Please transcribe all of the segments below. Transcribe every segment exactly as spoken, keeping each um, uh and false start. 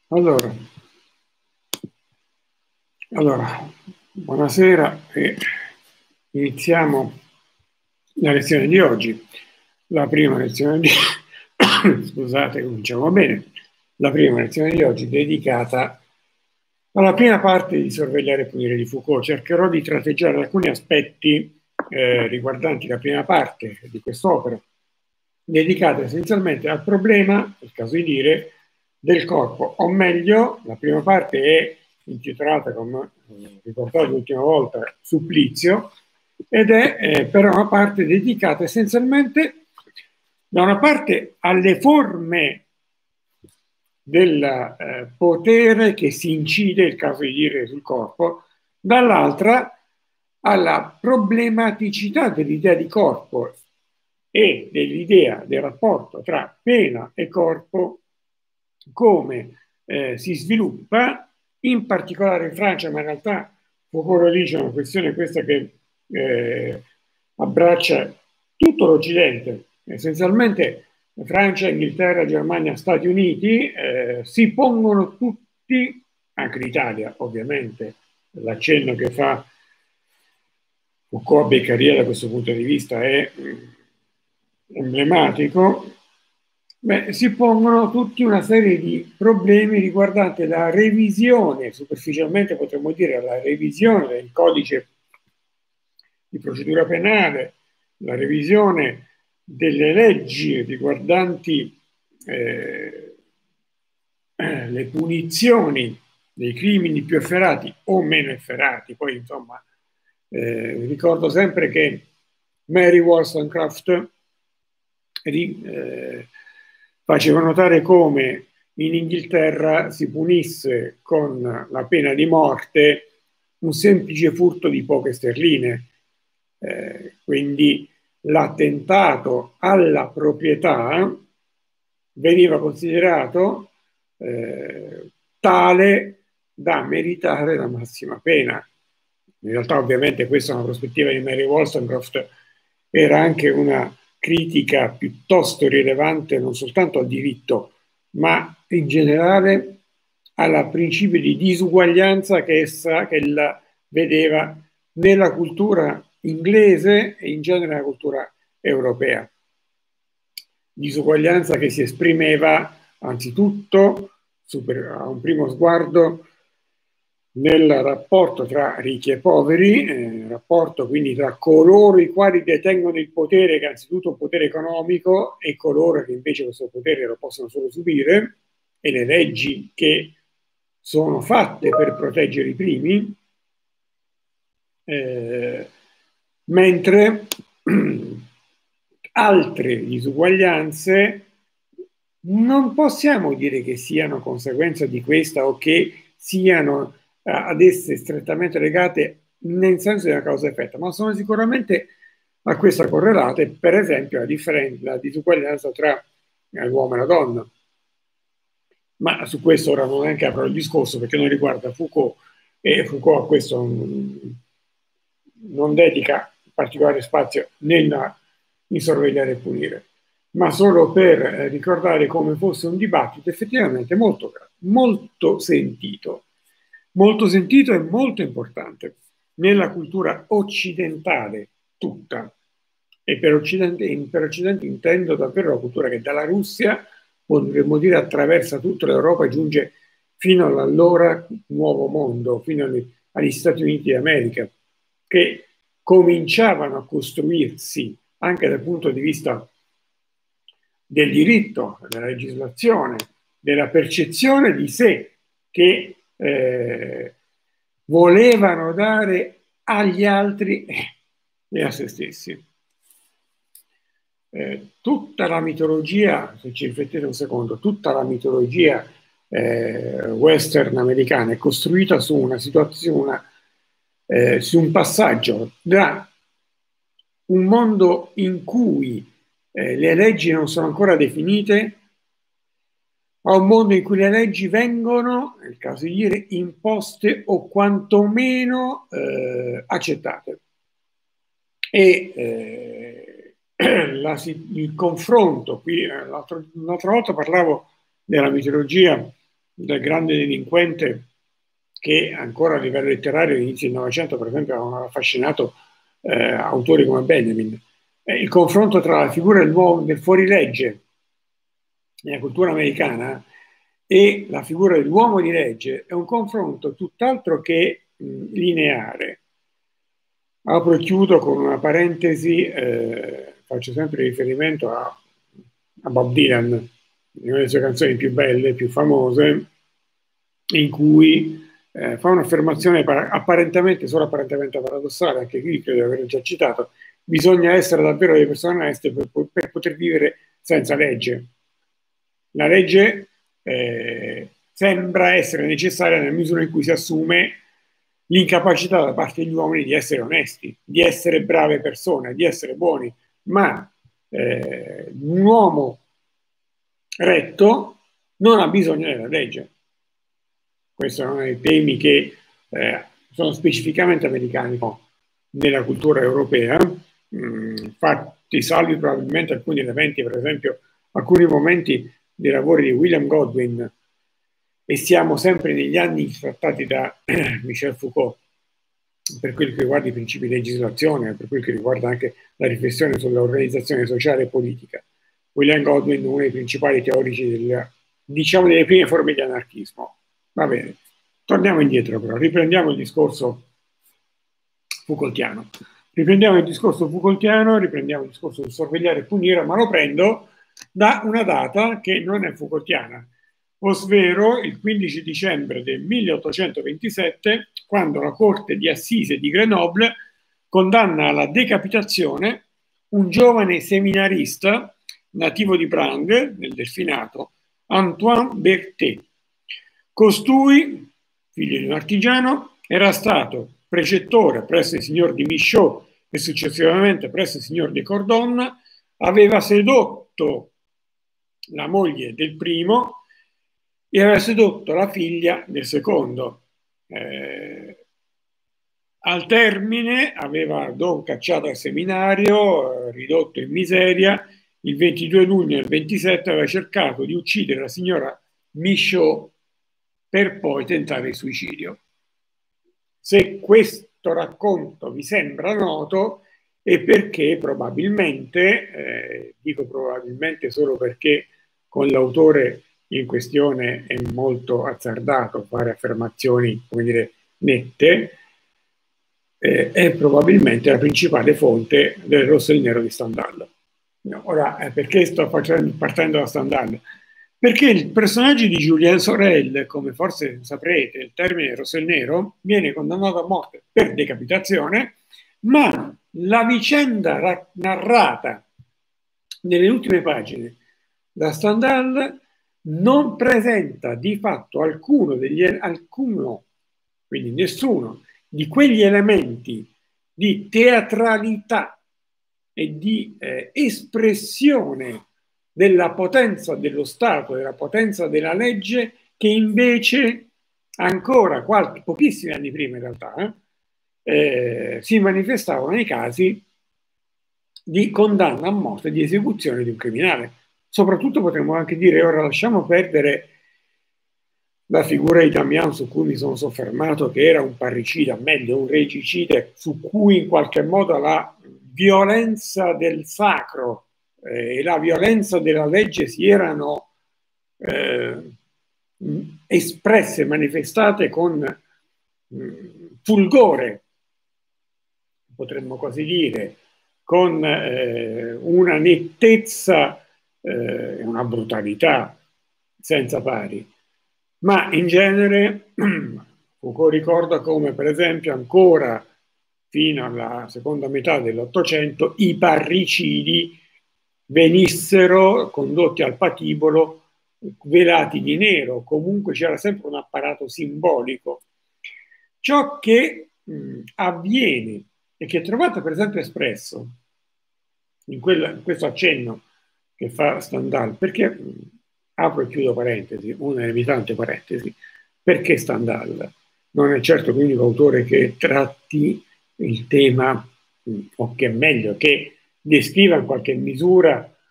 Allora, allora, buonasera e iniziamo la lezione di oggi. La prima lezione di scusate, cominciamo bene. La prima lezione di oggi è dedicata alla prima parte di Sorvegliare e punire di Foucault. Cercherò di tratteggiare alcuni aspetti eh, riguardanti la prima parte di quest'opera, dedicata essenzialmente al problema, è il caso di dire, del corpo, o meglio, la prima parte è intitolata, come eh, ricordato l'ultima volta, Supplizio, ed è eh, però una parte dedicata essenzialmente, da una parte, alle forme del eh, potere che si incide, il caso di dire, sul corpo, dall'altra alla problematicità dell'idea di corpo e dell'idea del rapporto tra pena e corpo, come eh, si sviluppa, in particolare in Francia, ma in realtà Foucault lo dice, è una questione questa che eh, abbraccia tutto l'Occidente, essenzialmente Francia, Inghilterra, Germania, Stati Uniti, eh, si pongono tutti, anche l'Italia ovviamente, l'accenno che fa Foucault a Beccaria da questo punto di vista è emblematico. Beh, si pongono tutti una serie di problemi riguardanti la revisione, superficialmente potremmo dire la revisione del codice di procedura penale, la revisione delle leggi riguardanti eh, le punizioni dei crimini più efferati o meno efferati. Poi insomma eh, ricordo sempre che Mary Wollstonecraft eh, faceva notare come in Inghilterra si punisse con la pena di morte un semplice furto di poche sterline. Eh, quindi l'attentato alla proprietà veniva considerato eh, tale da meritare la massima pena. In realtà ovviamente questa è una prospettiva di Mary Wollstonecraft, era anche una critica piuttosto rilevante non soltanto al diritto, ma in generale al principio di disuguaglianza che essa che ella vedeva nella cultura inglese e in genere nella cultura europea. Disuguaglianza che si esprimeva anzitutto, super, a un primo sguardo, nel rapporto tra ricchi e poveri, eh, rapporto quindi tra coloro i quali detengono il potere, che è anzitutto un potere economico, e coloro che invece questo potere lo possono solo subire, e le leggi che sono fatte per proteggere i primi, eh, mentre altre disuguaglianze non possiamo dire che siano conseguenza di questa o che siano eh, ad esse strettamente legate nel senso della causa-effetto, ma sono sicuramente a questa correlate, per esempio, la, differenza, la disuguaglianza tra l'uomo e la donna. Ma su questo ora non neanche apro il discorso perché non riguarda Foucault, e Foucault a questo non, non dedica particolare spazio nella, in sorvegliare e punire, ma solo per eh, ricordare come fosse un dibattito effettivamente molto, molto sentito, molto sentito e molto importante nella cultura occidentale tutta. E per Occidente, per Occidente intendo davvero la cultura che dalla Russia, potremmo dire, attraversa tutta l'Europa e giunge fino all'allora nuovo mondo, fino agli, agli Stati Uniti d'America, che cominciavano a costruirsi anche dal punto di vista del diritto, della legislazione, della percezione di sé, che eh, volevano dare agli altri e a se stessi. Eh, tutta la mitologia, se ci riflettete un secondo, tutta la mitologia eh, western americana è costruita su una situazione, eh, su un passaggio da un mondo in cui eh, le leggi non sono ancora definite a un mondo in cui le leggi vengono, nel caso di dire, imposte o quantomeno eh, accettate. E eh, la, il confronto, qui l'altra volta parlavo della mitologia del grande delinquente che ancora a livello letterario all'inizio del Novecento, per esempio, avevano affascinato eh, autori come Benjamin. Eh, il confronto tra la figura del, del fuorilegge nella cultura americana e la figura dell'uomo di legge è un confronto tutt'altro che mh, lineare. Apro e chiudo con una parentesi, eh, faccio sempre riferimento a, a Bob Dylan, una delle sue canzoni più belle, più famose, in cui eh, fa un'affermazione apparentemente, solo apparentemente paradossale, anche qui credo di averlo già citato: bisogna essere davvero delle persone oneste per, per poter vivere senza legge. La legge eh, sembra essere necessaria nella misura in cui si assume l'incapacità da parte degli uomini di essere onesti, di essere brave persone, di essere buoni, ma eh, un uomo retto non ha bisogno della legge. Questi sono i temi che eh, sono specificamente americani nella cultura europea, mh, fatti salvi probabilmente alcuni elementi, per esempio alcuni momenti dei lavori di William Godwin, e siamo sempre negli anni trattati da Michel Foucault per quel che riguarda i principi di legislazione, per quel che riguarda anche la riflessione sull'organizzazione sociale e politica. William Godwin, uno dei principali teorici del, diciamo, delle prime forme di anarchismo. Va bene, torniamo indietro però, riprendiamo il discorso Foucaultiano. Riprendiamo il discorso Foucaultiano, riprendiamo il discorso di sorvegliare e punire, ma lo prendo da una data che non è Foucaultiana, ovvero il quindici dicembre del milleottocentoventisette, quando la Corte di Assise di Grenoble condanna alla decapitazione un giovane seminarista nativo di Branghe, nel Delfinato, Antoine Berthet. Costui, figlio di un artigiano, era stato precettore presso il signor di Michaud e successivamente presso il signor de Cordon, aveva sedotto la moglie del primo e aveva sedotto la figlia del secondo. Eh, al termine aveva Don cacciato al seminario, eh, ridotto in miseria. Il ventidue luglio del ventisette aveva cercato di uccidere la signora Michaud per poi tentare il suicidio. Se questo racconto vi sembra noto è perché probabilmente, eh, dico probabilmente solo perché con l'autore in questione è molto azzardato fare affermazioni, come dire, nette, eh, è probabilmente la principale fonte del Rosso e il Nero di Stendhal. No, ora, eh, perché sto facendo, partendo da Stendhal? Perché il personaggio di Julien Sorel, come forse saprete, il termine Rosso e il Nero, viene condannato a morte per decapitazione, ma la vicenda narrata nelle ultime pagine da Stendhal non presenta di fatto alcuno degli alcuno, quindi nessuno di quegli elementi di teatralità e di eh, espressione della potenza dello Stato, della potenza della legge, che invece ancora qualche, pochissimi anni prima in realtà eh, eh, si manifestavano nei casi di condanna a morte, di esecuzione di un criminale. Soprattutto potremmo anche dire, ora lasciamo perdere la figura di Damiens su cui mi sono soffermato, che era un parricida, meglio un regicida, su cui in qualche modo la violenza del sacro eh, e la violenza della legge si erano eh, espresse, manifestate con mh, fulgore, potremmo così dire, con eh, una nettezza e eh, una brutalità senza pari. Ma in genere Foucault ricorda come, per esempio, ancora fino alla seconda metà dell'Ottocento i parricidi venissero condotti al patibolo velati di nero, comunque c'era sempre un apparato simbolico. Ciò che mh, avviene e che trovate per esempio espresso in, quella, in questo accenno che fa Stendhal, perché mh, apro e chiudo parentesi, una delle tante parentesi, perché Stendhal non è certo l'unico autore che tratti il tema, o che meglio, che descriva in qualche misura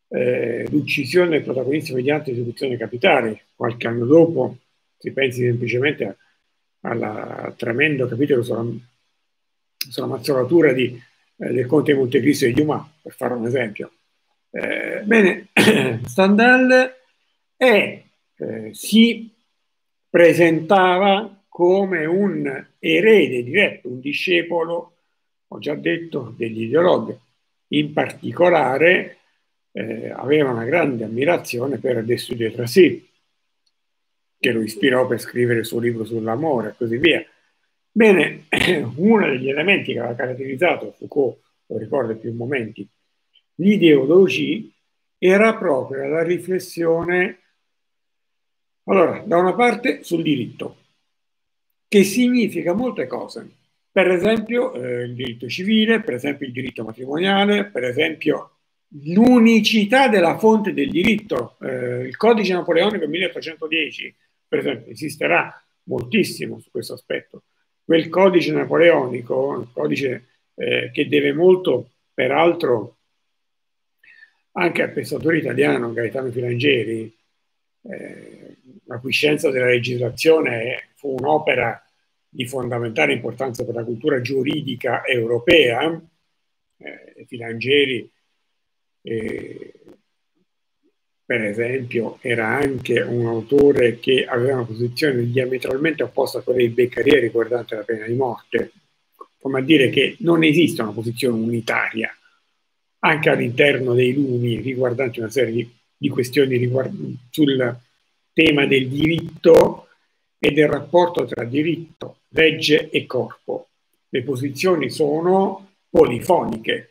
eh, l'uccisione del protagonista mediante esecuzione capitale. Qualche anno dopo, si pensi semplicemente al tremendo capitolo sulla, sulla mazzolatura di, eh, del conte di Montecristo di Dumas, per fare un esempio. Eh, bene, Stendhal è, eh, si presentava come un erede diretto, un discepolo, ho già detto, degli ideologhi. In particolare eh, aveva una grande ammirazione per Destudio e Tracy, che lo ispirò per scrivere il suo libro sull'amore e così via. Bene, uno degli elementi che aveva caratterizzato Foucault, lo ricordo in più momenti, l'ideologia era proprio la riflessione, allora, da una parte sul diritto, che significa molte cose. Per esempio eh, il diritto civile, per esempio il diritto matrimoniale, per esempio l'unicità della fonte del diritto. Eh, il codice napoleonico milleottocentodieci, per esempio, esisterà moltissimo su questo aspetto. Quel codice napoleonico, il codice eh, che deve molto, peraltro, anche al pensatore italiano Gaetano Filangieri, eh, la cui scienza della legislazione fu un'opera di fondamentale importanza per la cultura giuridica europea. Eh, Filangieri, eh, per esempio, era anche un autore che aveva una posizione diametralmente opposta a quella di Beccaria riguardante la pena di morte, come a dire che non esiste una posizione unitaria anche all'interno dei Lumi riguardanti una serie di, di questioni sul tema del diritto e del rapporto tra diritto, legge e corpo. Le posizioni sono polifoniche.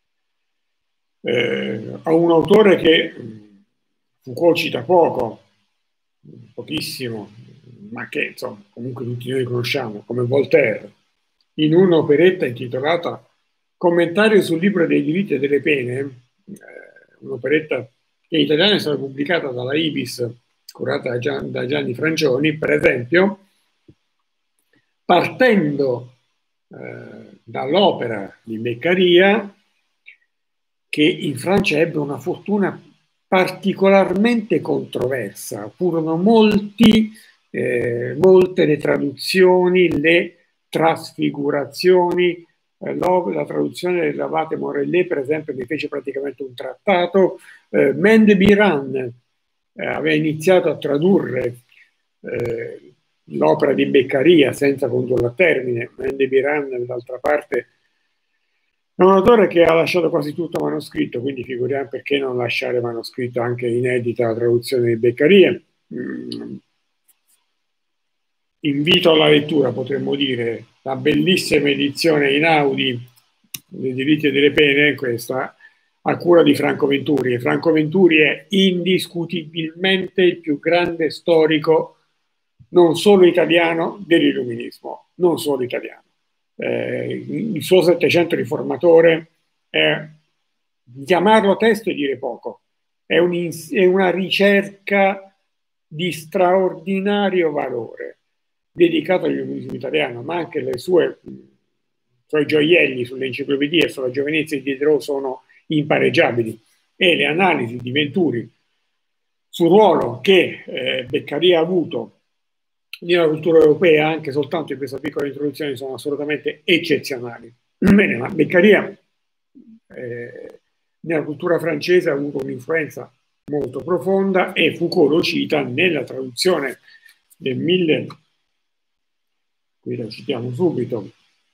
Eh, a un autore che Foucault cita poco, pochissimo, ma che insomma comunque tutti noi conosciamo, come Voltaire, in un'operetta intitolata Commentario sul libro dei diritti e delle pene, eh, un'operetta che in italiano è stata pubblicata dalla Ibis, curata da, Gian, da Gianni Francioni, per esempio, partendo eh, dall'opera di Beccaria, che in Francia ebbe una fortuna particolarmente controversa. Furono molti, eh, molte le traduzioni, le trasfigurazioni. Eh, la traduzione dell'Abate Morellet, per esempio, ne fece praticamente un trattato. Eh, Mende Biran eh, aveva iniziato a tradurre eh, l'opera di Beccaria senza condurla a termine. Mende Biran, d'altra parte, è un autore che ha lasciato quasi tutto manoscritto, quindi figuriamo perché non lasciare manoscritto anche inedita la traduzione di Beccaria. Mm. Invito alla lettura, potremmo dire, la bellissima edizione in Audi dei diritti e delle pene, questa, a cura di Franco Venturi. E Franco Venturi è indiscutibilmente il più grande storico, non solo italiano, dell'illuminismo, non solo italiano. Eh, il suo Settecento riformatore, è, chiamarlo testo e dire poco, è, un, è una ricerca di straordinario valore dedicato all'illuminismo italiano, ma anche le sue, i suoi gioielli sulle enciclopedie e sulla giovinezza di Diderot sono impareggiabili, e le analisi di Venturi sul ruolo che eh, Beccaria ha avuto nella cultura europea, anche soltanto in questa piccola introduzione, sono assolutamente eccezionali. Bene, ma Beccaria eh, nella cultura francese ha avuto un'influenza molto profonda, e Foucault lo cita nella traduzione del mille, qui la citiamo subito,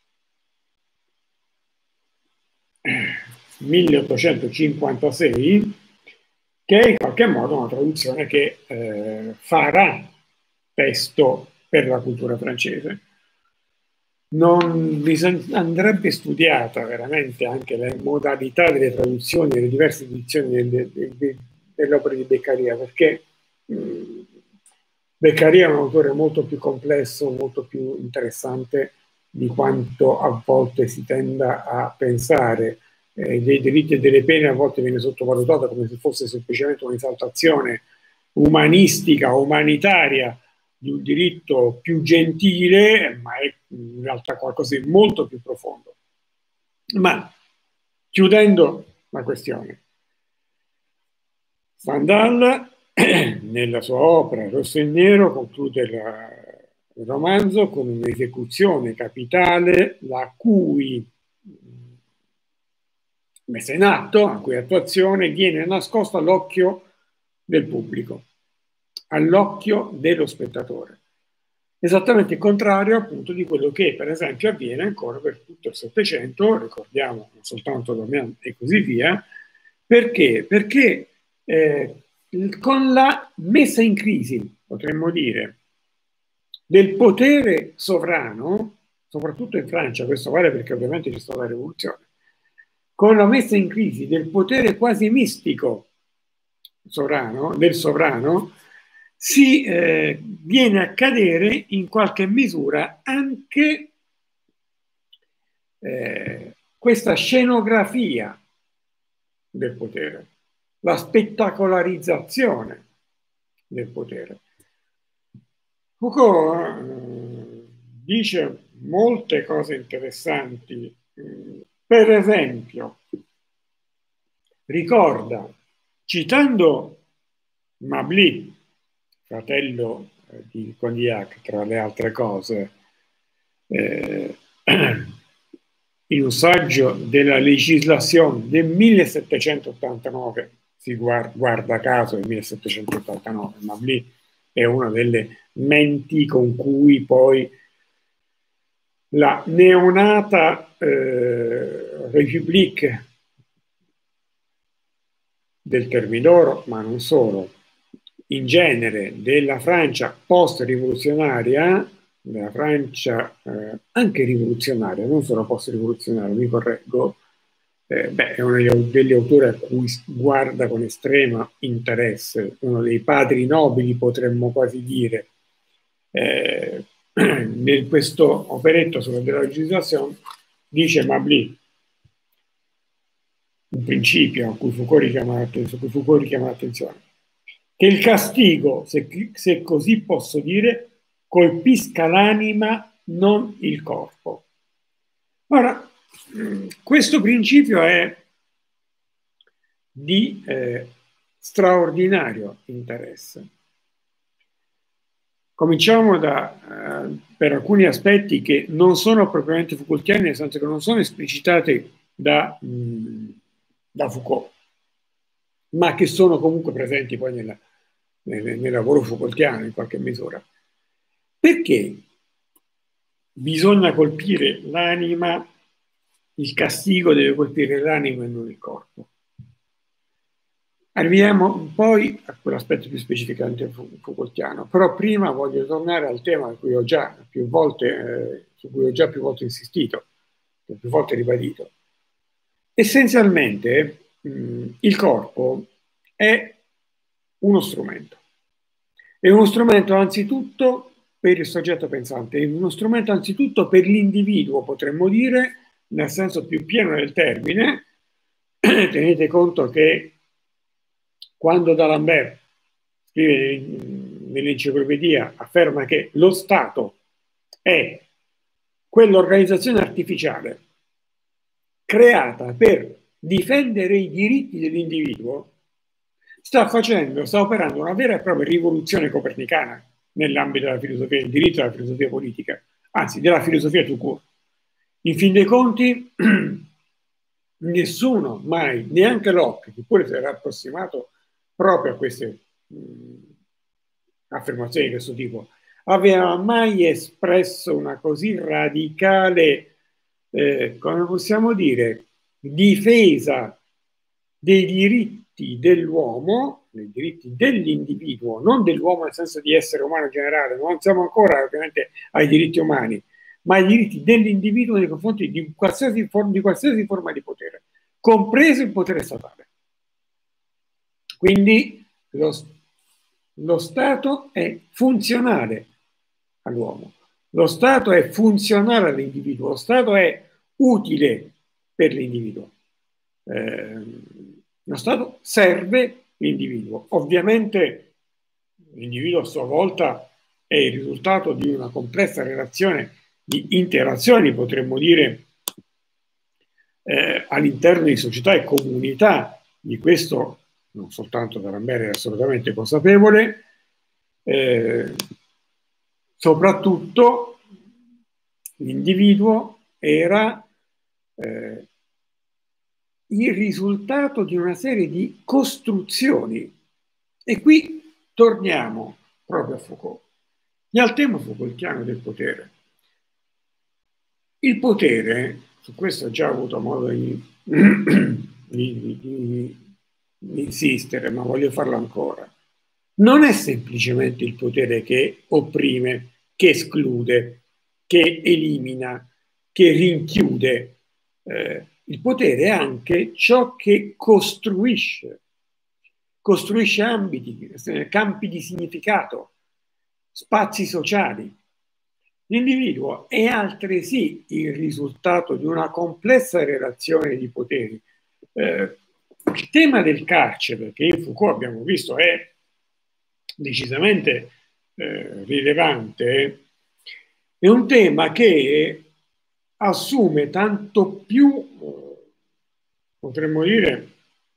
milleottocentocinquantasei, che è in qualche modo una traduzione che eh, farà testo per la cultura francese. Non andrebbe studiata veramente anche le modalità delle traduzioni e le diverse edizioni delle, delle, delle opere di Beccaria, perché mh, Beccaria è un autore molto più complesso, molto più interessante di quanto a volte si tenda a pensare. Eh, dei diritti e delle pene a volte viene sottovalutata come se fosse semplicemente un'esaltazione umanistica, umanitaria di un diritto più gentile, ma è in realtà qualcosa di molto più profondo. Ma chiudendo la questione, Stendhal, nella sua opera Rosso e Nero, conclude la, il romanzo con un'esecuzione capitale la cui messa in atto, a cui attuazione viene nascosta all'occhio del pubblico, all'occhio dello spettatore. Esattamente il contrario appunto di quello che per esempio avviene ancora per tutto il Settecento, ricordiamo non soltanto Damiano e così via. Perché? Perché eh, con la messa in crisi, potremmo dire, del potere sovrano, soprattutto in Francia, questo vale perché ovviamente c'è stata la rivoluzione, con la messa in crisi del potere quasi mistico sovrano, del sovrano, si eh, viene a cadere in qualche misura anche eh, questa scenografia del potere, la spettacolarizzazione del potere. Foucault eh, dice molte cose interessanti, per esempio ricorda, citando Mably, fratello di Condillac, tra le altre cose, eh, in un saggio della Legislation del millesettecentottantanove, si guarda, guarda caso del millesettecentottantanove, Mably è una delle menti con cui poi la neonata eh, République del Termidoro, ma non solo, in genere della Francia post-rivoluzionaria, della Francia eh, anche rivoluzionaria, non solo post-rivoluzionaria, mi correggo, eh, beh, è uno degli autori a cui guarda con estremo interesse, uno dei padri nobili potremmo quasi dire. Eh, in questo operetto sulla legislazione dice Mably, un principio a cui Foucault richiama l'attenzione, che il castigo, se, se così posso dire, colpisca l'anima, non il corpo. Ora, questo principio è di eh, straordinario interesse. Cominciamo da, eh, per alcuni aspetti che non sono propriamente Foucaultiani, nel senso che non sono esplicitati da, mh, da Foucault, ma che sono comunque presenti poi nella, nel, nel lavoro Foucaultiano in qualche misura. Perché bisogna colpire l'anima, il castigo deve colpire l'anima e non il corpo? Arriviamo poi a quell'aspetto più specificamente Foucaultiano, però prima voglio tornare al tema cui ho già più volte, eh, su cui ho già più volte insistito, più volte ribadito. Essenzialmente mh, il corpo è uno strumento. È uno strumento anzitutto per il soggetto pensante, è uno strumento anzitutto per l'individuo, potremmo dire, nel senso più pieno del termine. Tenete conto che quando D'Alembert scrive nell'enciclopedia, afferma che lo Stato è quell'organizzazione artificiale creata per difendere i diritti dell'individuo, sta facendo, sta operando una vera e propria rivoluzione copernicana nell'ambito della filosofia del diritto e della filosofia politica, anzi della filosofia tout court. In fin dei conti, nessuno mai, neanche Locke, che pure si era approssimato proprio a queste mh, affermazioni di questo tipo, aveva mai espresso una così radicale, eh, come possiamo dire, difesa dei diritti dell'uomo, dei diritti dell'individuo, non dell'uomo nel senso di essere umano generale, non siamo ancora ovviamente ai diritti umani, ma ai diritti dell'individuo nei confronti di qualsiasi, forma, di qualsiasi forma di potere, compreso il potere statale. Quindi lo, lo Stato è funzionale all'uomo, lo Stato è funzionale all'individuo, lo Stato è utile per l'individuo. Eh, lo Stato serve l'individuo. Ovviamente l'individuo a sua volta è il risultato di una complessa relazione di interazioni, potremmo dire, eh, all'interno di società e comunità di questo non soltanto D'Alembert era assolutamente consapevole, eh, soprattutto l'individuo era eh, il risultato di una serie di costruzioni. E qui torniamo proprio a Foucault e al tema Foucaultiano del potere. Il potere, su questo ho già avuto modo di, di, di, di, di insistere, ma voglio farlo ancora, non è semplicemente il potere che opprime, che esclude, che elimina, che rinchiude. Eh, il potere è anche ciò che costruisce, costruisce ambiti, campi di significato, spazi sociali. L'individuo è altresì il risultato di una complessa relazione di poteri. Eh, il tema del carcere, che in Foucault abbiamo visto è decisamente eh, rilevante, è un tema che assume tanto più, eh, potremmo dire,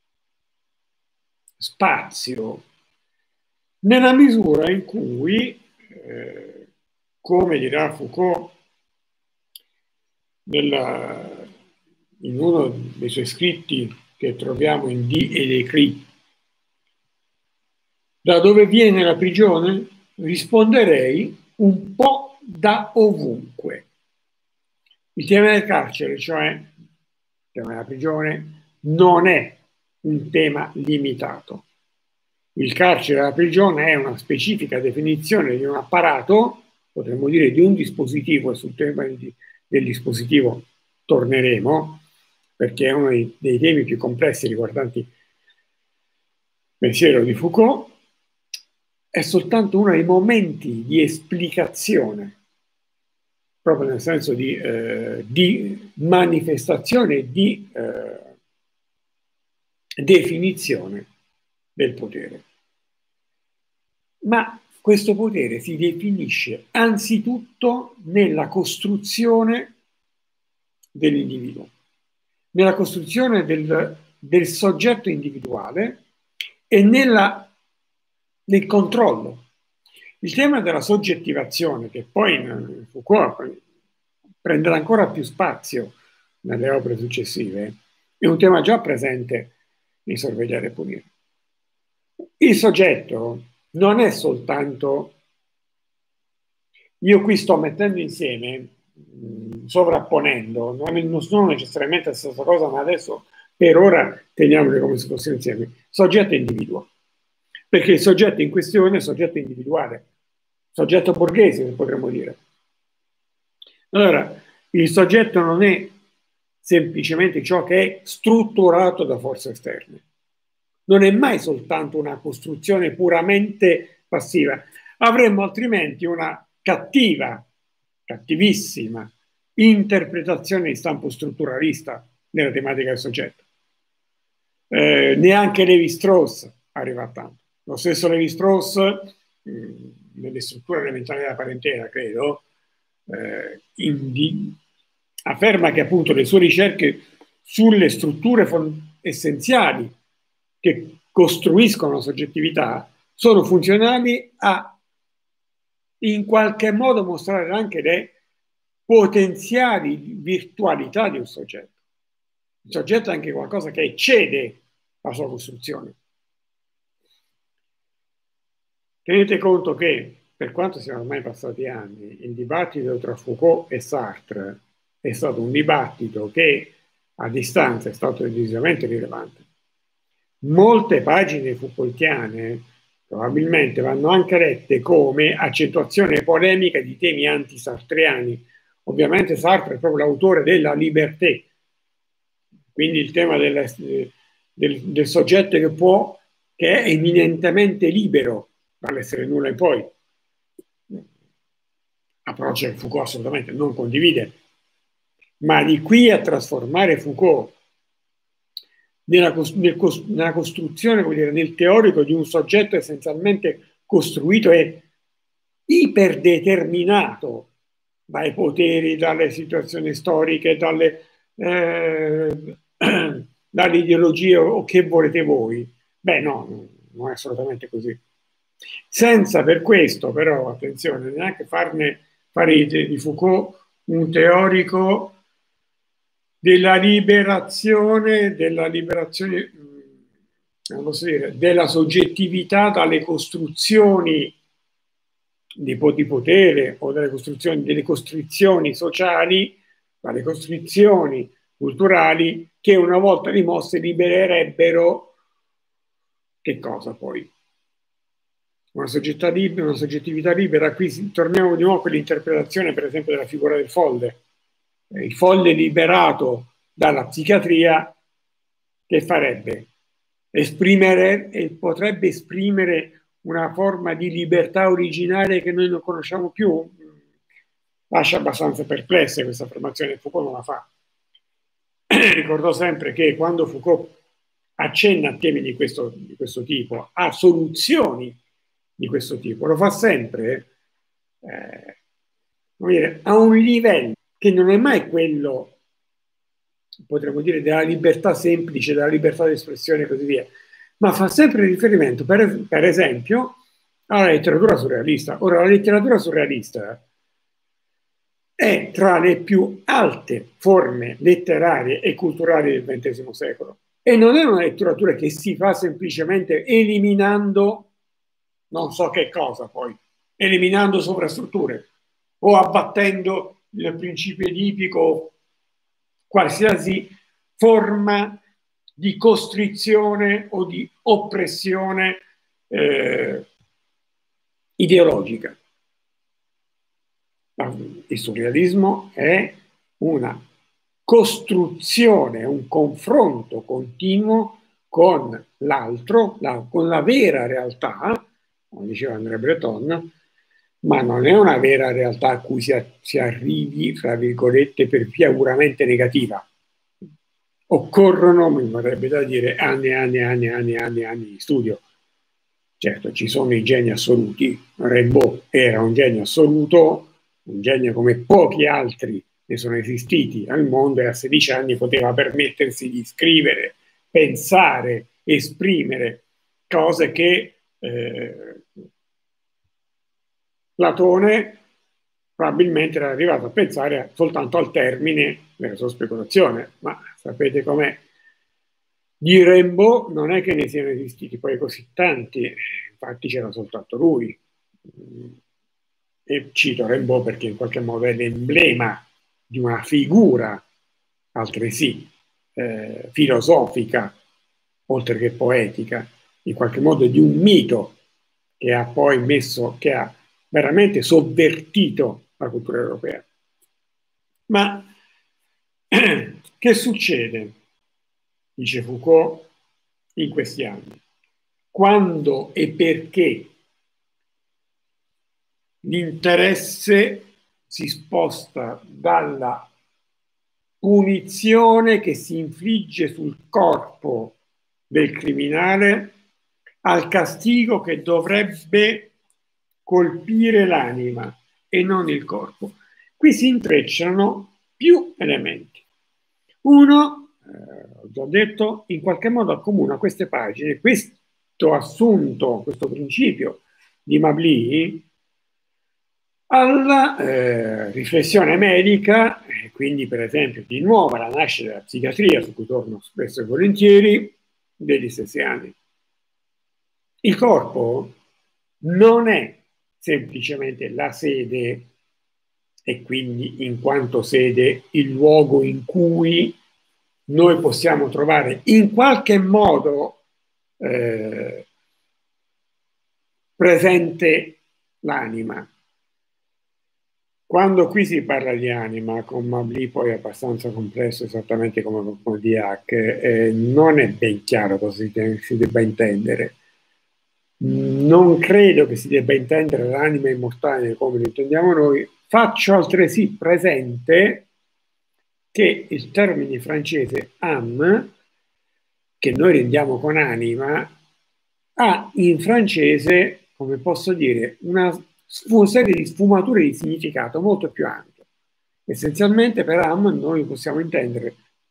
spazio nella misura in cui, eh, come dirà Foucault nella, in uno dei suoi scritti che troviamo in Die et l'Écrit, da dove viene la prigione? Risponderei un po' da ovunque. Il tema del carcere, cioè il tema della prigione, non è un tema limitato. Il carcere e la prigione è una specifica definizione di un apparato, potremmo dire di un dispositivo, e sul tema di, del dispositivo torneremo, perché è uno dei, dei temi più complessi riguardanti il pensiero di Foucault. È soltanto uno dei momenti di esplicazione, proprio nel senso di, eh, di manifestazione, di eh, definizione del potere. Ma questo potere si definisce anzitutto nella costruzione dell'individuo, nella costruzione del, del soggetto individuale e nella nel controllo. Il tema della soggettivazione, che poi in Foucault prenderà ancora più spazio nelle opere successive, è un tema già presente in Sorvegliare e Punire. Il soggetto non è soltanto, io qui sto mettendo insieme, mh, sovrapponendo, non sono necessariamente la stessa cosa, ma adesso per ora teniamole come se fossero insieme, soggetto e individuo. Perché il soggetto in questione è il soggetto individuale, soggetto borghese, potremmo dire. Allora, il soggetto non è semplicemente ciò che è strutturato da forze esterne. Non è mai soltanto una costruzione puramente passiva. Avremmo altrimenti una cattiva, cattivissima interpretazione di stampo strutturalista nella tematica del soggetto. Eh, neanche Lévi-Strauss arriva a tanto. Lo stesso Lévi-Strauss, nelle strutture elementari della parentela, credo, eh, in, afferma che appunto le sue ricerche sulle strutture essenziali che costruiscono la soggettività sono funzionali a in qualche modo mostrare anche le potenziali virtualità di un soggetto. Il soggetto è anche qualcosa che eccede la sua costruzione. Tenete conto che, per quanto siano ormai passati anni, il dibattito tra Foucault e Sartre è stato un dibattito che a distanza è stato decisamente rilevante. Molte pagine Foucaultiane probabilmente vanno anche lette come accentuazione polemica di temi anti-sartriani. Ovviamente Sartre è proprio l'autore della liberté, quindi il tema del, del, del soggetto che può, che è eminentemente libero dall'essere nulla in poi. Approccio che Foucault assolutamente non condivide, ma di qui a trasformare Foucault nella, nel, nella costruzione, vuol dire, nel teorico di un soggetto essenzialmente costruito e iperdeterminato dai poteri, dalle situazioni storiche, dalle, eh, dalle ideologie o che volete voi, Beh, no, non è assolutamente così. Senza per questo, però, attenzione, neanche farne, fare di Foucault un teorico della liberazione, della liberazione, non posso dire, della soggettività dalle costruzioni di, di potere o delle costruzioni, delle costrizioni sociali, dalle costrizioni culturali che una volta rimosse libererebbero che cosa poi? Una, libera, una soggettività libera. Qui torniamo di nuovo a quell'interpretazione, per esempio, della figura del folle. Il folle liberato dalla psichiatria, che farebbe? Esprimere, e potrebbe esprimere una forma di libertà originale che noi non conosciamo più. Lascia abbastanza perplesse questa affermazione, Foucault non la fa. Ricordo sempre che quando Foucault accenna a temi di questo, di questo tipo, a soluzioni di questo tipo, lo fa sempre eh, dire, a un livello che non è mai quello, potremmo dire, della libertà semplice, della libertà di espressione e così via, ma fa sempre riferimento, per, per esempio, alla letteratura surrealista. Ora, la letteratura surrealista è tra le più alte forme letterarie e culturali del ventesimo secolo e non è una letteratura che si fa semplicemente eliminando non so che cosa poi, eliminando sovrastrutture o abbattendo il principio edipico, qualsiasi forma di costrizione o di oppressione eh, ideologica. Il surrealismo è una costruzione, un confronto continuo con l'altro, la, con la vera realtà, come diceva André Breton, ma non è una vera realtà a cui si, si arrivi, fra virgolette, per via puramente negativa. Occorrono, mi vorrebbe da dire, anni e anni e anni e anni e anni, anni di studio. Certo, ci sono i geni assoluti. Rimbaud era un genio assoluto, un genio come pochi altri ne sono esistiti al mondo, e a sedici anni poteva permettersi di scrivere, pensare, esprimere cose che eh, Platone probabilmente era arrivato a pensare soltanto al termine della sua speculazione. Ma sapete com'è? Di Rimbaud non è che ne siano esistiti poi così tanti, infatti c'era soltanto lui. E cito Rimbaud perché in qualche modo è l'emblema di una figura altresì eh, filosofica, oltre che poetica, in qualche modo di un mito che ha poi messo, che ha veramente sovvertito la cultura europea. Ma che succede, dice Foucault, in questi anni? Quando e perché l'interesse si sposta dalla punizione che si infligge sul corpo del criminale al castigo che dovrebbe colpire l'anima e non il corpo. Qui si intrecciano più elementi. Uno, eh, ho già detto, in qualche modo accomuna queste pagine, questo assunto, questo principio di Mably alla eh, riflessione medica, e quindi per esempio di nuovo alla nascita della psichiatria, su cui torno spesso e volentieri, degli stessi anni. Il corpo non è semplicemente la sede e quindi in quanto sede il luogo in cui noi possiamo trovare in qualche modo eh, presente l'anima. Quando qui si parla di anima, con Mably poi è abbastanza complesso, esattamente come con Diac, eh, non è ben chiaro cosa si, si debba intendere. Non credo che si debba intendere l'anima immortale come lo intendiamo noi. Faccio altresì presente che il termine francese âme, che noi rendiamo con anima, ha in francese, come posso dire, una, una serie di sfumature di significato molto più ampie. Essenzialmente per âme noi possiamo intendere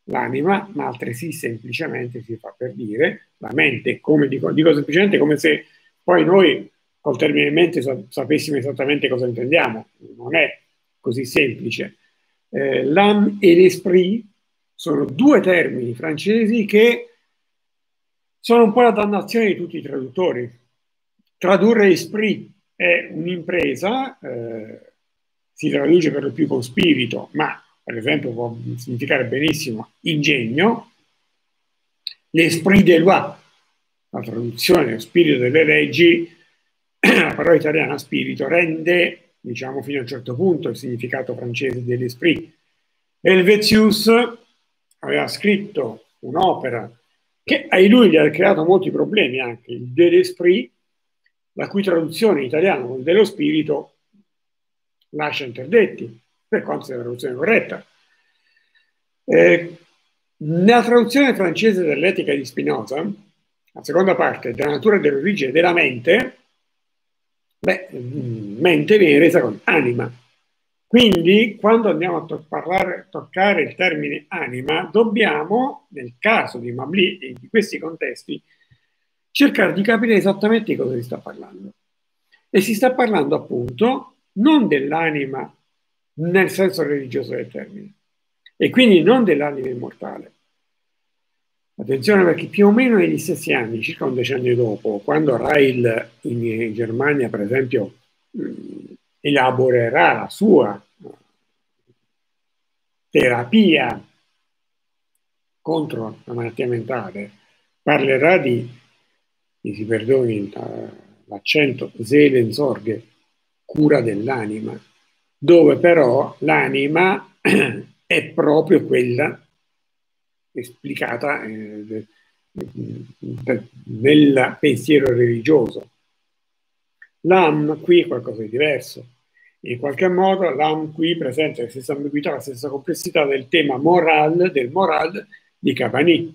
l'anima, ma altresì semplicemente si fa per dire la mente, come dico, dico semplicemente come se poi noi col termine mente sapessimo esattamente cosa intendiamo, non è così semplice. Eh, l'âme e l'esprit sono due termini francesi che sono un po' la dannazione di tutti i traduttori. Tradurre esprit è un'impresa, eh, si traduce per lo più con spirito, ma per esempio può significare benissimo ingegno. L'esprit des lois, la traduzione, lo spirito delle leggi, la parola italiana spirito rende, diciamo, fino a un certo punto il significato francese dell'esprit. Helvetius aveva scritto un'opera che a lui gli ha creato molti problemi, anche il De l'Esprit, la cui traduzione in italiano con dello spirito lascia interdetti, per quanto sia la traduzione corretta. Eh, nella traduzione francese dell'Etica di Spinoza, la seconda parte, della natura e dell'origine della mente, beh, mente viene resa con anima. Quindi, quando andiamo a to parlare, toccare il termine anima, dobbiamo, nel caso di Mably e di questi contesti, cercare di capire esattamente di cosa si sta parlando. E si sta parlando appunto non dell'anima nel senso religioso del termine, e quindi non dell'anima immortale. Attenzione, perché più o meno negli stessi anni, circa un decennio dopo, quando Ryle in Germania, per esempio, elaborerà la sua terapia contro la malattia mentale, parlerà di, mi si perdoni l'accento, Seelensorge, cura dell'anima, dove però l'anima è proprio quella esplicata eh, nel pensiero religioso. L'âme qui è qualcosa di diverso. In qualche modo l'âme qui presenta la stessa ambiguità, la stessa complessità del tema moral, del moral di Cavani.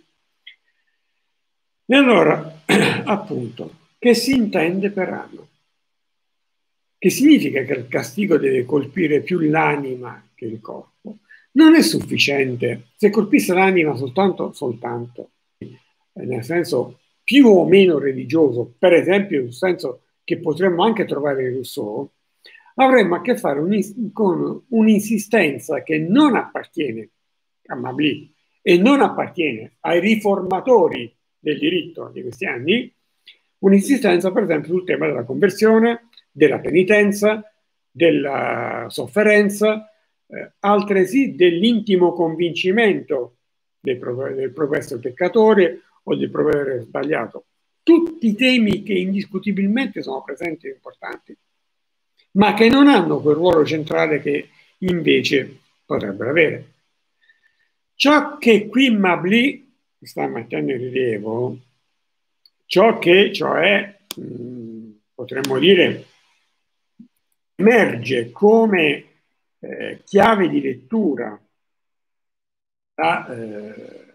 E allora, appunto, che si intende per anno? Che significa che il castigo deve colpire più l'anima che il corpo? Non è sufficiente. Se colpisse l'anima soltanto, soltanto, nel senso più o meno religioso, per esempio nel senso che potremmo anche trovare in Rousseau, avremmo a che fare un, con un'insistenza che non appartiene a Mably e non appartiene ai riformatori del diritto di questi anni, un'insistenza per esempio sul tema della conversione, della penitenza, della sofferenza, eh, altresì dell'intimo convincimento del, del proprio essere peccatore o del proprio essere sbagliato. Tutti temi che indiscutibilmente sono presenti e importanti, ma che non hanno quel ruolo centrale che invece potrebbero avere. Ciò che qui Mably sta mettendo in rilievo, ciò che cioè mh, potremmo dire emerge come eh, chiave di lettura da, eh,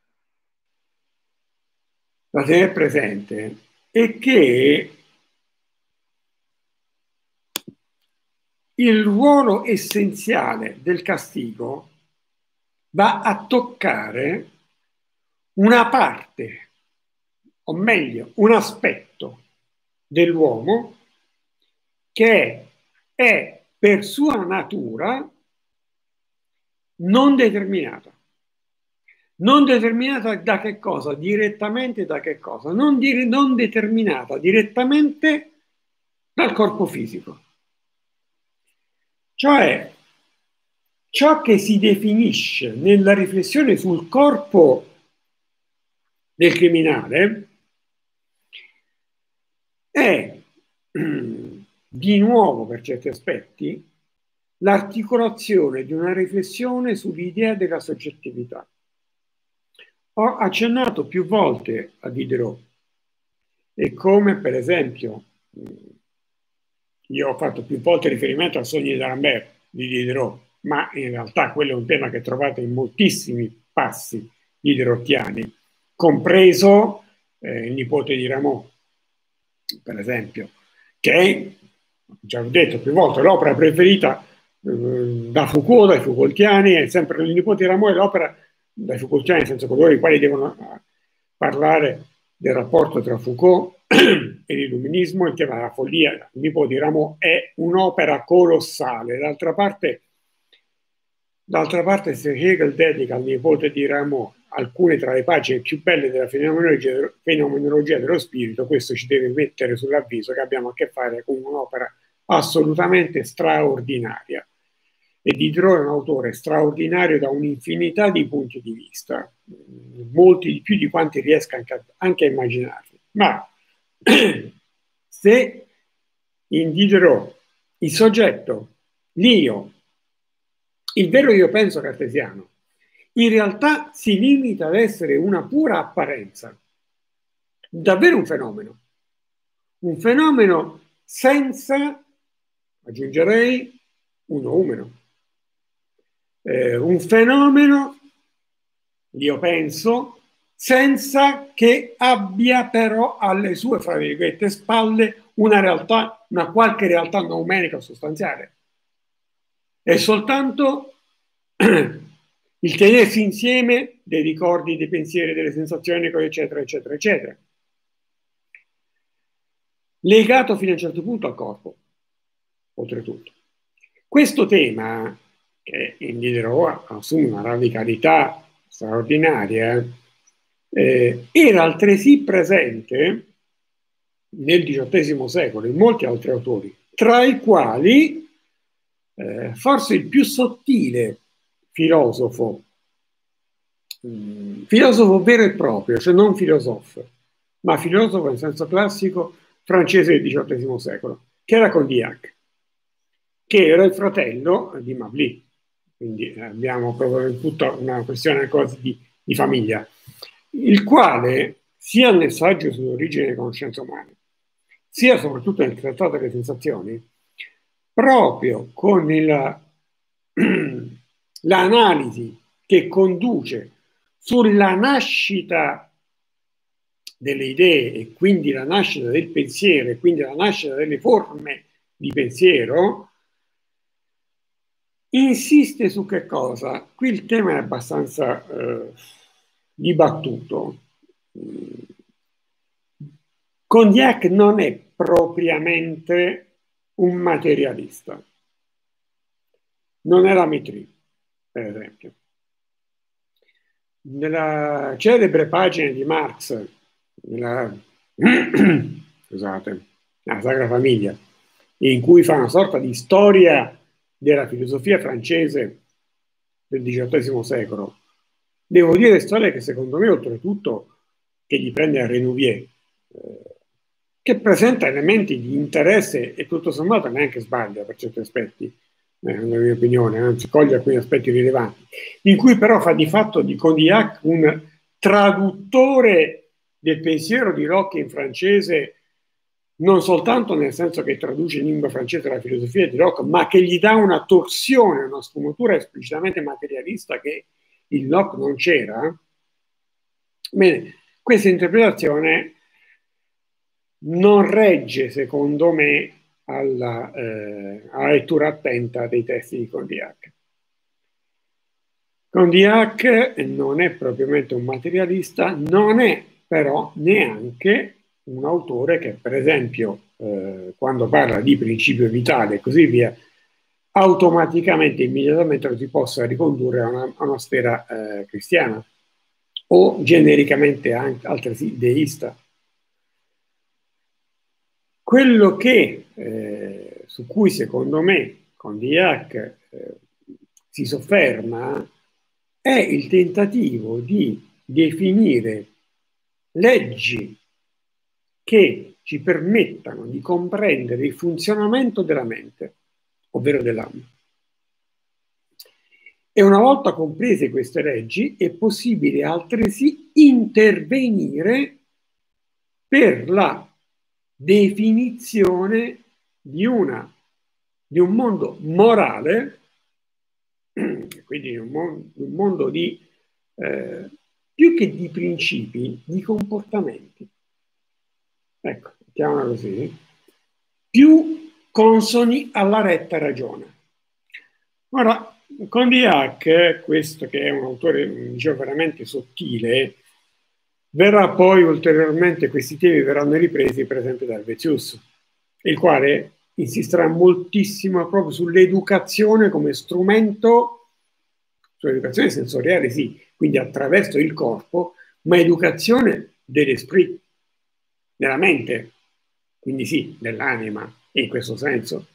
da tenere presente, è che il ruolo essenziale del castigo va a toccare una parte, o meglio, un aspetto dell'uomo che è per sua natura non determinata. Non determinata da che cosa? Direttamente da che cosa? Non, dire, non determinata direttamente dal corpo fisico. Cioè, ciò che si definisce nella riflessione sul corpo del criminale è, di nuovo per certi aspetti, l'articolazione di una riflessione sull'idea della soggettività. Ho accennato più volte a Diderot e come per esempio io ho fatto più volte riferimento al Sogni d'Alembert di Diderot, ma in realtà quello è un tema che trovate in moltissimi passi diderottiani, compreso eh, il nipote di Rameau, per esempio, che è, già ho detto più volte, l'opera preferita eh, da Foucault, dai Foucaultiani, è sempre il nipote di Rameau, è l'opera dai Foucaultiani, nel senso coloro i quali devono parlare del rapporto tra Foucault e l'illuminismo. Il tema della follia, il Nipote di Rameau, è un'opera colossale. D'altra parte, d'altra parte, se Hegel dedica al nipote di Rameau alcune tra le pagine più belle della fenomenologia, fenomenologia dello spirito, questo ci deve mettere sull'avviso che abbiamo a che fare con un'opera assolutamente straordinaria. E Diderot è un autore straordinario da un'infinità di punti di vista, molti di più di quanti riesca anche, anche a immaginarli. Ma se in Diderot il soggetto, l'io, il vero io penso cartesiano, in realtà si limita ad essere una pura apparenza, davvero un fenomeno, un fenomeno senza, aggiungerei, un numero, eh, un fenomeno, io penso, senza che abbia però alle sue, fra virgolette, spalle una realtà, una qualche realtà numerica o sostanziale. È soltanto il tenersi insieme dei ricordi, dei pensieri, delle sensazioni, eccetera, eccetera, eccetera. Legato fino a un certo punto al corpo, oltretutto. Questo tema, che in Diderot assume una radicalità straordinaria, eh, era altresì presente nel diciottesimo secolo in molti altri autori, tra i quali eh, forse il più sottile filosofo, mh, filosofo vero e proprio, cioè non filosofo, ma filosofo in senso classico francese del diciottesimo secolo, che era Condillac, che era il fratello di Mably. Quindi abbiamo proprio tutta una questione quasi di, di famiglia, il quale sia nel saggio sull'origine delle conoscenze umane, sia soprattutto nel trattato delle sensazioni, proprio con l'analisi che conduce sulla nascita delle idee e quindi la nascita del pensiero e quindi la nascita delle forme di pensiero, insiste su che cosa? Qui il tema è abbastanza eh, dibattuto. Condillac non è propriamente un materialista. Non era Mitry, per esempio. Nella celebre pagina di Marx, nella, scusate, la Sacra Famiglia, in cui fa una sorta di storia della filosofia francese del diciottesimo secolo, devo dire storia che secondo me, oltretutto, che gli prende a Renouvier, eh, che presenta elementi di interesse e tutto sommato neanche sbaglia per certi aspetti, eh, nella mia opinione, anzi coglie alcuni aspetti rilevanti, in cui però fa di fatto di Condillac un traduttore del pensiero di Locke in francese, non soltanto nel senso che traduce in lingua francese la filosofia di Locke, ma che gli dà una torsione, una sfumatura esplicitamente materialista che in Locke non c'era. Bene, questa interpretazione non regge, secondo me, alla, eh, alla lettura attenta dei testi di Condillac. Condillac non è propriamente un materialista, non è però neanche un autore che, per esempio, eh, quando parla di principio vitale e così via, automaticamente, immediatamente lo si possa ricondurre a una, a una sfera eh, cristiana o genericamente anche altresì deista. Quello che, eh, su cui secondo me Condillac eh, si sofferma è il tentativo di definire leggi che ci permettano di comprendere il funzionamento della mente, ovvero dell'anima. E una volta comprese queste leggi è possibile altresì intervenire per la definizione di, una, di un mondo morale, quindi un mondo, un mondo di, eh, più che di principi, di comportamenti. Ecco, mettiamola così, più consoni alla retta ragione. Ora, Condillac, questo che è un autore, dicevo, veramente sottile, verrà poi ulteriormente, questi temi verranno ripresi per esempio da Helvetius, il quale insisterà moltissimo proprio sull'educazione come strumento, sull'educazione sensoriale sì, quindi attraverso il corpo, ma educazione dell'esprit, della mente, quindi sì, dell'anima, in questo senso.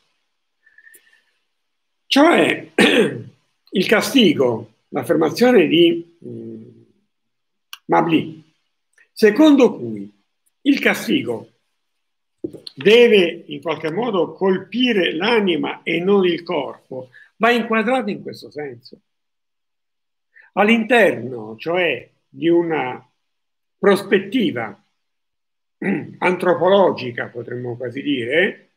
Cioè il castigo, l'affermazione di mh, Mably, secondo cui il castigo deve in qualche modo colpire l'anima e non il corpo, va inquadrato in questo senso. All'interno, cioè, di una prospettiva antropologica, potremmo quasi dire,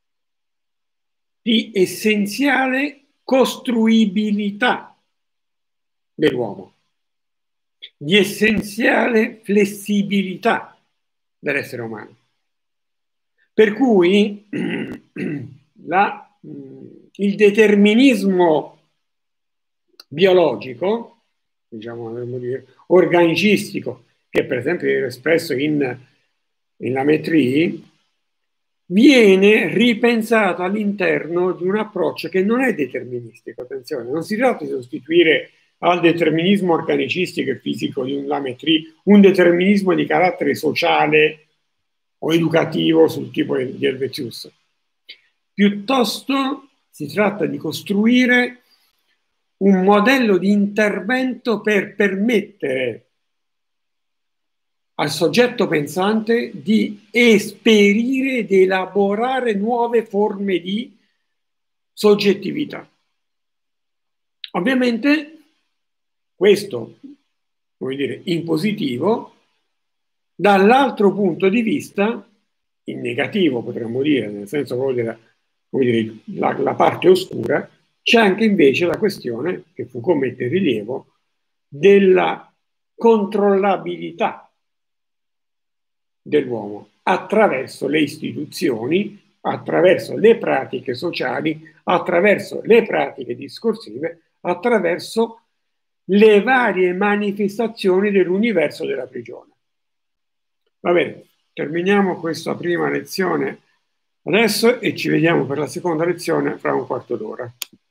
di essenziale costruibilità dell'uomo, di essenziale flessibilità dell'essere umano. Per cui la, il determinismo biologico, diciamo, dovremmo dire, organicistico, che per esempio è espresso in, in Lametrie, viene ripensato all'interno di un approccio che non è deterministico, attenzione, non si tratta di sostituire al determinismo organicistico e fisico di un Lametrie un determinismo di carattere sociale o educativo sul tipo di Helvetius. Piuttosto si tratta di costruire un modello di intervento per permettere al soggetto pensante di esperire ed elaborare nuove forme di soggettività. Ovviamente questo, come dire, in positivo, dall'altro punto di vista, in negativo potremmo dire, nel senso proprio della, come dire, la, la parte oscura, c'è anche invece la questione che Foucault mette in rilievo della controllabilità dell'uomo attraverso le istituzioni, attraverso le pratiche sociali, attraverso le pratiche discorsive, attraverso le varie manifestazioni dell'universo della prigione. Va bene, terminiamo questa prima lezione adesso e ci vediamo per la seconda lezione fra un quarto d'ora.